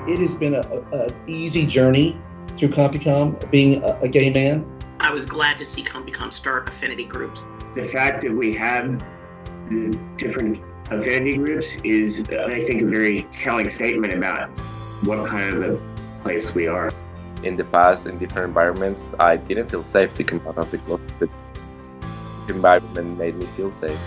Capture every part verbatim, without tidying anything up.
It has been a, a, a easy journey through CompuCom, being a, a gay man. I was glad to see CompuCom start Affinity Groups. The fact that we have the different affinity groups is, I think, a very telling statement about what kind of a place we are. In the past, in different environments, I didn't feel safe to come out of the closet. This environment made me feel safe.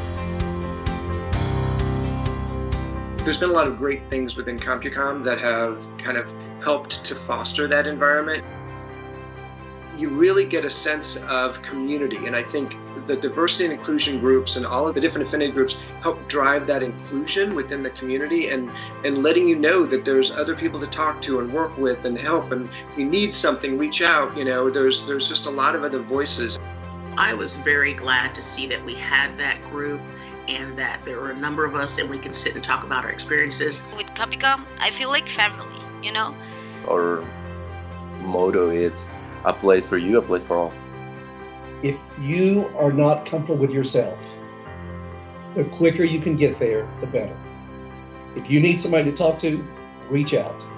There's been a lot of great things within CompuCom that have kind of helped to foster that environment. You really get a sense of community, and I think the diversity and inclusion groups and all of the different affinity groups help drive that inclusion within the community, and, and letting you know that there's other people to talk to and work with and help, and if you need something, reach out. You know, there's, there's just a lot of other voices. I was very glad to see that we had that group and that there were a number of us and we can sit and talk about our experiences. With CompuCom, I feel like family, you know? Our motto is a place for you, a place for all. If you are not comfortable with yourself, the quicker you can get there, the better. If you need somebody to talk to, reach out.